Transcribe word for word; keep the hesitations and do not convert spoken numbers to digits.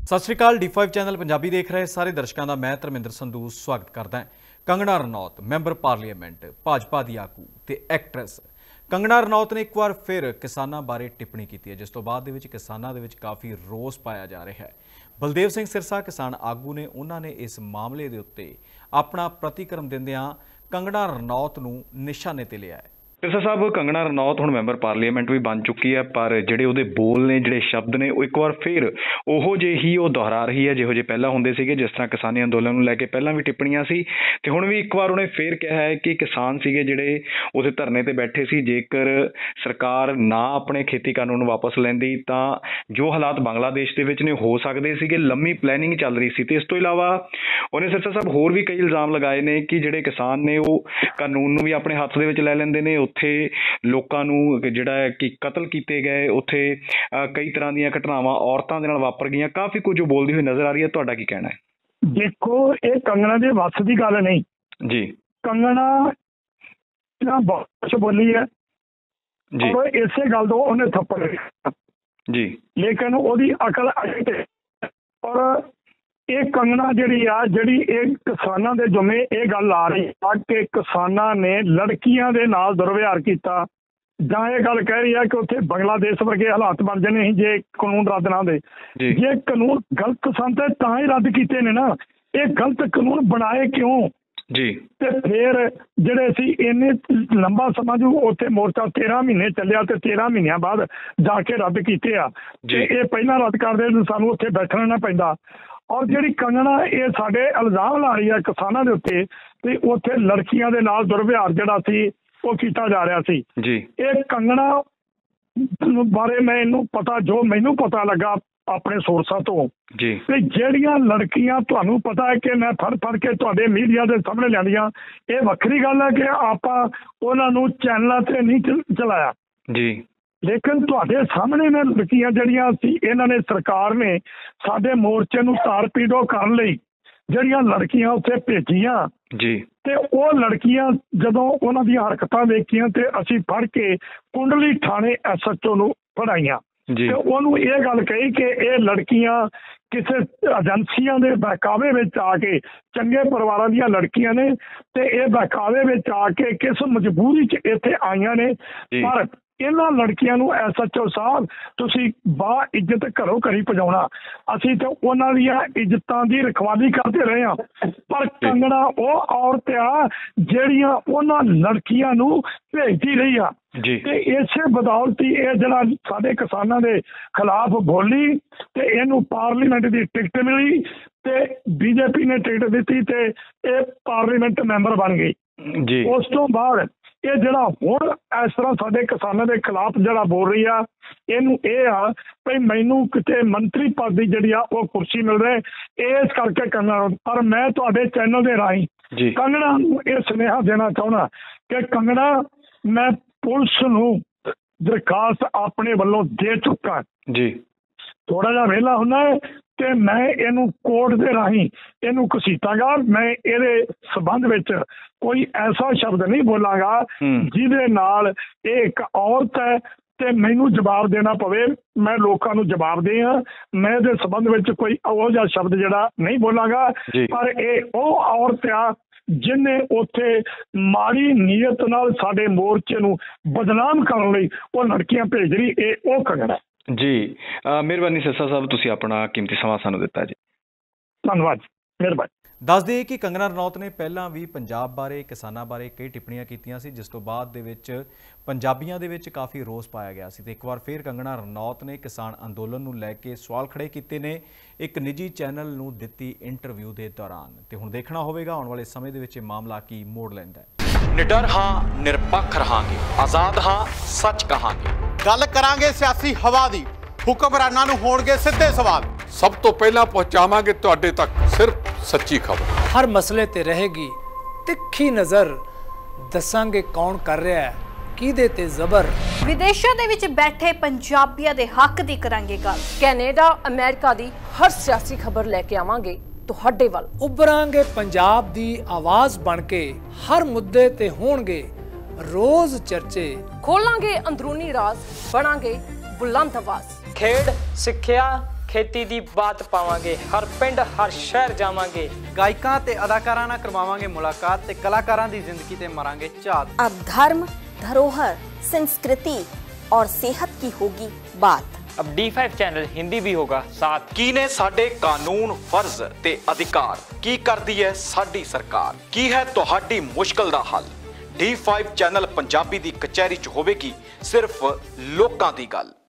सत श्री अकाल। D five channel Punjabi देख रहे सारे दर्शकों का मैं धर्मिंदर संधू स्वागत करदा। कंगना रनौत मैंबर पार्लीमेंट भाजपा की आगू ते एक्ट्रैस कंगना रनौत ने एक बार फिर किसानों बारे टिप्पणी की है, जिस तो बाद दे विच किसानों दे विच काफ़ी रोस पाया जा रहा है। बलदेव सिंह सिरसा किसान आगू ने उन्होंने इस मामले के उत्ते अपना प्रतिक्रम दिंदियां कंगना रनौत नूं निशाने ते लिया है। सिरसा साहब, कंगना रनौत हुण मैंबर पार्लीमेंट भी बन चुकी है, पर जिहड़े उहदे बोल ने, जिहड़े शब्द ने, एक बार फिर उहो जे ही वो दोहरा रही है जिहो जे पहला हुंदे सीगे। जिस तरह किसानी अंदोलन नूं लैके पहलां भी टिप्पणियां सी ते हुण भी एक बार उहने फिर कहा है कि किसान सीगे जिहड़े उहदे धरने ते बैठे सी, जेकर सरकार ना अपने खेती कानून वापस लैंदी तां जो हालात बांग्लादेश दे विच ने हो सकदे सीगे। लंबी प्लैनिंग चल रही सी ते इस तों इलावा उहने सिरसा साहब होर भी कई इल्जाम लगाए ने कि जिहड़े किसान ने वो कानून नूं भी अपने हत्थ दे विच लै लैंदे ने। उत्थे लोकां नूं जिहड़ा है कि कतल कीते गए, उत्थे कई तरह दीयां घटनावां औरतां दे नाल वापर गईयां, काफ़ी कुछ बोलदी हुई नज़र आ रही है। तुहाडा की कहना है? देखो, ये कंगना दे वस दी गल नहीं जी। कंगना ना बहुत कुछ बोली है जी, और इसे गल तो उन्हें थप्पड़ जी, लेकिन ओदी अकल अजे और ये कंगना जिहड़ी आ जिहड़ी एक किसानां दे जुम्मे ये गल आ रही है कि किसानां ने लड़कियां दे नाल दुर्व्यवहार कीता, जां ये गल कह रही है कि उत्थे बांग्लादेश वर्गे हालात बन जाने जे कानून रद्द ना दे। जे कानून गलत सन ते तां ही रद्द कीते ने ना, ये गलत कानून बनाए क्यों जी? ते फिर जिहड़े सी इन्ने लंबा समा जो उत्थे मोर्चा तेरह महीने चलिया ते तेरह महीनों बाद जाके रद्द कीते आ, ते ये पहला रद्द कर दे सानूं उत्थे बैठना ना पैंदा। और जिहड़ी कंगना ये साडे इल्जाम ला रही है किसानों के उत्ते ते उत्थे लड़कियां दे नाल दुर्व्यवहार जिहड़ा सी वो कीता जा रहा सी जी। ये कंगना बारे मैं इनू पता जो मैनू पता लगा अपने सोर्सां तो जी, ते जिहड़ियां लड़कियां तुहानू पता है कि मैं फड़ फड़ के तुहाडे मीडिया दे सामने लियांदियां, ये वक्री गल है कि आपां उहनां नू चैनलां ते नहीं चलाया जी, लेकिन तुहाडे सामने ने लड़कियां जड़ियां सी इन्हां ने सरकार ने साडे मोर्चे नूं तार पीड़ो करन लई जड़ियां लड़कियां उत्थे भेजियां जी, ते वो लड़कियां जदों उन्हां दी हरकतां वेखियां ते असीं फड़ के कुंडली थाणे एस एच ओ नूं फड़ाइयां ते उहनूं ये गल कही कि ये लड़कियां किसी एजेंसियां दे बहकावे विच आके चंगे परिवारां दीयां लड़कियां ने ते ये बहकावे विच आके किस मजबूरी च इत्थे आईयां ने। पर इन्हां लड़कियां नूं एस एच ओ साहब तुसीं बा इज्जत घरों घरी पजाउणा, असीं तो उन्हां दीयां इज्जतां दी रखवाली करते रहे हां, पर कंगना वो औरत आ जिहड़ियां उन्हां लड़कियां नूं भेजदी रही आ जी, ते इसे बदौलत ही ये जिहड़ा साडे किसानां दे खिलाफ बोली ते इहनूं पार्लीमेंट दी टिकट मिली ते बीजेपी ने टिकट दित्ती ते ये पार्लीमेंट मैंबर बन गई जी। उस तो बाद ये जिहड़ा हुण इस तरह साडे किसानां दे खिलाफ जिहड़ा बोल रही आ, इहनूं ये आ भई मैनूं किते मंत्री पद दी जिहड़ी आ वो कुर्सी मिल रही, इस करके कंगना। पर मैं तुहाडे चैनल दे राहीं कंगना नूं ये सुनेहा देना चाहुंदा कि कंगना, मैं पुलिस नूं दरखास्त अपने वल्लों दे चुका जी, थोड़ा जिहा वेला हुंदा है कि मैं इनू कोर्ट के राही इनू घसीटांगा। मैं इहदे संबंध विच कोई ऐसा शब्द नहीं बोलांगा जिहदे नाल एक औरत है ते मैनू जवाब देना पवे, मैं लोकां नू जवाब दे हां, मैं इहदे संबंध विच कोई ओह जिहा शब्द जिहड़ा नहीं बोलांगा। पर यह ओह औरत आ जिन्हें उत्थे माड़ी नीयत नाल साडे मोर्चे नू बदनाम करन लई वो लड़कियां भेज रही, ये ओह कंगना जी। मेहरबानी सिरसा साहब, तुसीं अपना कीमती समां सानूं दित्ता जी, धन्नवाद, मेहरबानी। दस दईए कि कंगना रनौत ने पहलां भी पंजाब बारे किसानां बारे कई टिप्पणियां कीतियां सी, जिस तो बाद दे विच पंजाबियां दे विच काफ़ी रोस पाया गया सी। ते एक बार फिर कंगना रनौत ने किसान अंदोलन नूं लैके सवाल खड़े कीते ने एक निजी चैनल नूं दित्ती इंटरव्यू के दौरान। ते हुण देखना होवेगा आउण वाले समय दे विच मामला की मोड़ लैंदा है। निडर हाँ, निरपक्ष रहांगे, आज़ाद हाँ, सच कहांगे, गल करांगे सियासी हवा दी, हुक्मरानां नूं होणगे सिद्धे सवाल, सब तो पहला पहुंचावांगे तुहाडे तक सिर्फ सच्ची खबर, हर मसले ते रहेगी तिखी नज़र, दसांगे कौन कर रहा है किहदे ते जबर, विदेशों दे विच बैठे पंजाबियां दे हक दी करांगे गल, कैनेडा अमेरिका दी हर सियासी खबर लेके आवांगे तुहाडे वल, उभरांगे पंजाब दी आवाज़ बन के, हर मुद्दे ते होणगे रोज चर्चे, खोलांगे अंदरूनी राज, बनांगे बुलंद आवाज, खेड सिक्ख्या ਖੇਤੀ ਦੀ ਬਾਤ ਪਾਵਾਂਗੇ, ਹਰ ਪਿੰਡ ਹਰ ਸ਼ਹਿਰ ਜਾਵਾਂਗੇ, ਗਾਇਕਾਂ ਤੇ ਅਦਾਕਾਰਾਂ ਨਾਲ ਕਰਵਾਵਾਂਗੇ ਮੁਲਾਕਾਤ ਤੇ ਕਲਾਕਾਰਾਂ ਦੀ ਜ਼ਿੰਦਗੀ ਤੇ ਮਾਰਾਂਗੇ ਝਾਤ। अब धर्म, धरोहर, संस्कृति और सेहत की होगी बात। अब डी फाइव चैनल हिंदी भी होगा साथ। ਕੀ ਨੇ ਸਾਡੇ ਕਾਨੂੰਨ, ਫਰਜ਼ ਤੇ ਅਧਿਕਾਰ, ਕੀ ਕਰਦੀ ਹੈ ਸਾਡੀ ਸਰਕਾਰ, ਕੀ ਹੈ ਤੁਹਾਡੀ ਮੁਸ਼ਕਲ ਦਾ ਹੱਲ। ਡੀ ਫਾइव ਚੈਨਲ ਪੰਜਾਬੀ ਦੀ ਕਚਹਿਰੀ 'ਚ ਹੋਵੇਗੀ ਸਿਰਫ ਲੋਕਾਂ ਦੀ ਗੱਲ।